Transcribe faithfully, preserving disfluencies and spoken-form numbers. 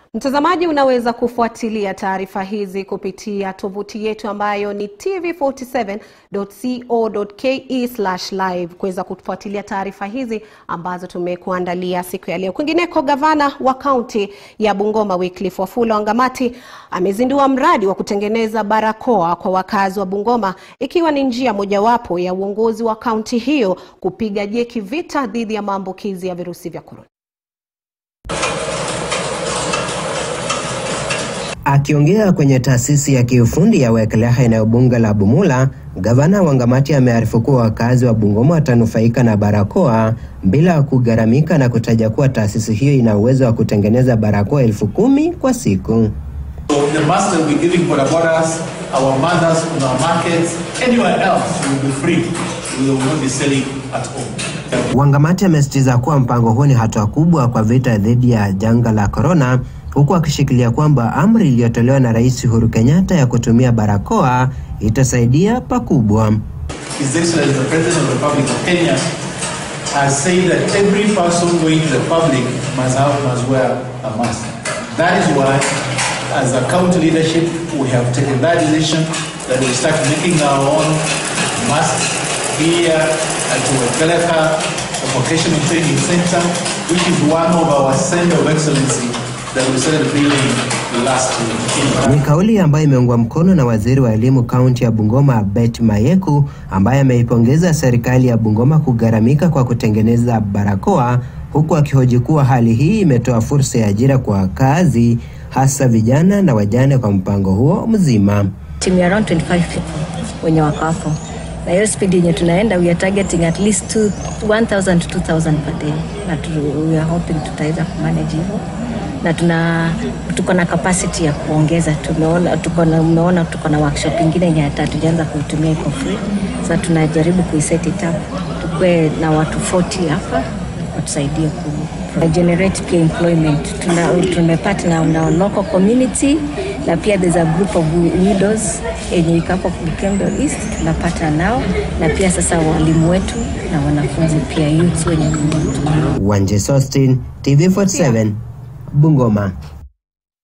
Mtazamaji, unaweza kufuatilia taarifa hizi kupitia tovuti yetu ambayo ni t v four seven dot co dot ke slash live kuweza kufuatilia taarifa hizi ambazo tumekuandalia siku ya leo. Kwingineko, gavana wa kaunti ya Bungoma Wycliffe Wafula Wangamati amezindua mradi wa kutengeneza barakoa kwa wakazi wa Bungoma, ikiwa ni njia mojawapo ya uongozi wa kaunti hiyo kupiga jeki vita dhidi ya maambukizi ya virusi vya korona. Akiongea kwenye taasisi ya kiufundi ya Wekeleha eneo bunge la Bumula, gavana Wangamati amearifu kuwa wakazi wa Bungoma watanufaika na barakoa bila kugharamika na kutaja kuwa taasisi hiyo ina uwezo wa kutengeneza barakoa elfu kumi kwa siku. So the mask will be giving bodabodas, our mothers in our markets, anywhere else will be free. We will not be selling at home. Wangamati amesisitiza kuwa mpango huu ni hatua kubwa kwa vita dhidi ya janga la corona, huku akishikilia kwamba amri iliyotolewa na Rais Uhuru Kenyatta ya kutumia barakoa itasaidia pakubwa. His Excellency the President of the Republic of Kenya has said that every person going to the public must have must wear a mask. That is why, as a county leadership, we have taken that decision that we start making our own masks here at Wekeleha, the Vocational Training Center, which is one of our center of excellency that we started building last week. Ni kauli ambayo imeungwa mkono na waziri wa elimu kaunti ya Bungoma Bet Mayeku, ambaye ameipongeza serikali ya Bungoma kugharamika kwa kutengeneza barakoa, huku akihoji kuwa hali hii imetoa fursa ya ajira kwa kazi, hasa vijana na wajane kwa mpango huo mzima. Team around twenty-five people wenye wako hapo. Na hiyo speed yenye tunaenda, we are targeting at least one thousand to two thousand per day. Na we are hoping tutaweza manage hivyo. Na tuna tuko na capacity ya kuongeza. Tumeona tuko na umeona tuko na workshop nyingine yenye hata tujaanza kuitumia iko free. Sasa tunajaribu kuiset it up. Tukue na watu forty hapa watusaidie ku generate pia employment. Tuna tumepata na local community, na pia there's a group of widows yenye iko hapo Bungoma East tunapata nao, na pia sasa walimu wetu na wanafunzi pia youth wenye. Wanje Sostin, T V forty-seven, Bungoma.